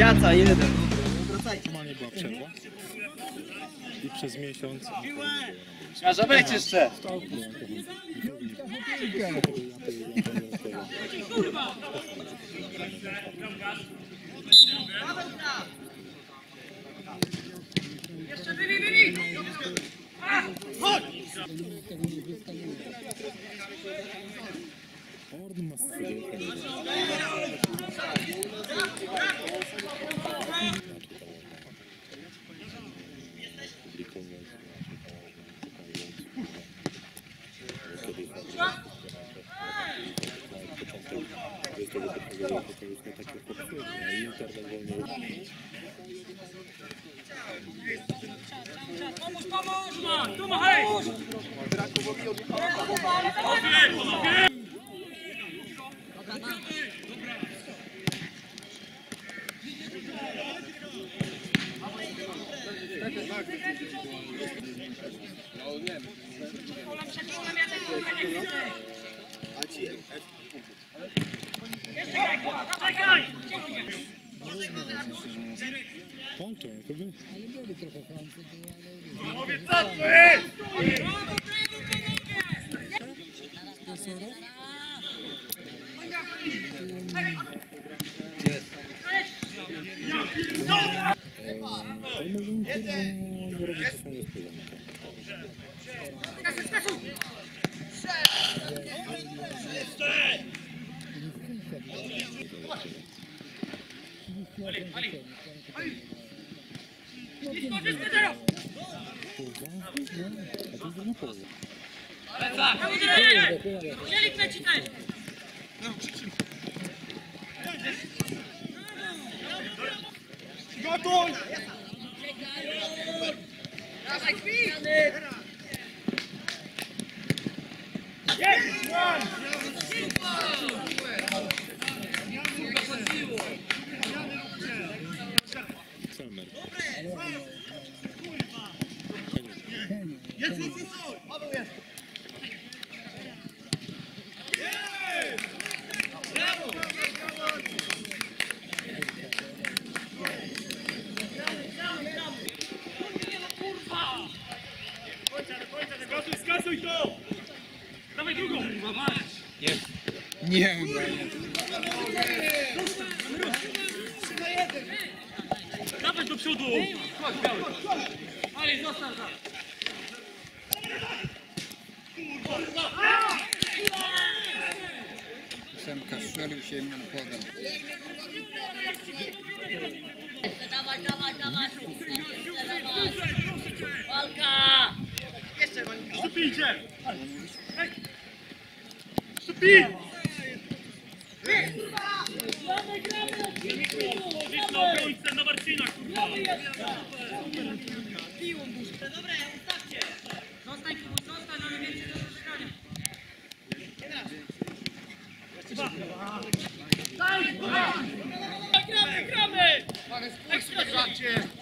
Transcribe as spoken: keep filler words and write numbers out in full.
Jaca, jeden. Normalnie była przerwa. I przez miesiąc... Może być jeszcze. Jeszcze wybi, wybi! Chodź! Pomóż, pomóż! Tu ma hej! Czekaj! Ponto, to by... Panowie, co to jest? Chcieli przeczytać! Gotuj! Dawaj, kwi! Jest! Jest, jest, jest! Paweł jest! Brawo! Skasuj, skasuj to! Dawaj drugą! Jest. Nie, Dawaj do przodu! Chodź, biały! Ale zostaw tam! Semka strzelił się i nam podał. Dawaj, dawaj, dawaj! Walka! Stupijcie! Stupij! Położyć na obrońcę na Marcina, kurwa! Dobra, ustawcie! Zostań, zostań, mamy więcej do przeszukania. Gramy, gramy! Ekstraklasie!